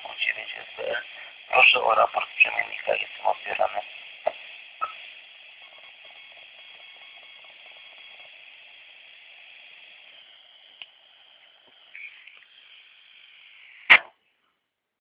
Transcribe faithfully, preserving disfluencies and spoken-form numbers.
dziewięć S B. Proszę o raport przemiennika, jestem odbierany.